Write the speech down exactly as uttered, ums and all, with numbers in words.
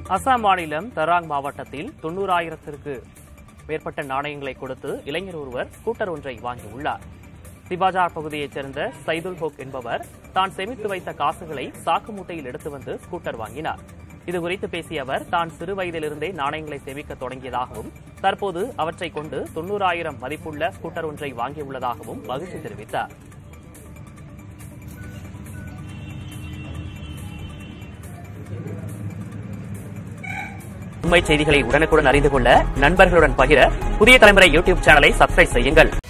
அசாம் மாநிலம் தராங் மாவட்டத்தில் தொன்னூறாயிரத்திற்கு மேற்பட்ட நாணயங்களை கொடுத்து இளைஞர் ஒருவர் ஸ்கூட்டர் ஒன்றை வாங்கியுள்ளார். திபாஜார் பகுதியைச் சேர்ந்த சைதுல் ஹோக் என்பவர் தான் சேமித்து வைத்த காசுகளை சாக்கு மூட்டையில் எடுத்து வந்து ஸ்கூட்டர் வாங்கினார். இதுகுறித்து பேசிய அவர் தான் சிறு வயதிலிருந்தே நாணயங்களை சேமிக்க தொடங்கியதாகவும் தற்போது அவற்றை கொண்டு தொன்னூறாயிரம் மதிப்புள்ள ஸ்கூட்டர் ஒன்றை வாங்கியுள்ளதாகவும் மகிழ்ச்சி தெரிவித்தார். உண்மை செய்திகளை உடனுக்குடன் அறிந்து கொள்ள நண்பர்களுடன் பகிர புதிய தலைமுறை யூடியூப் சேனலை சப்ஸ்கிரைப் செய்யுங்கள்.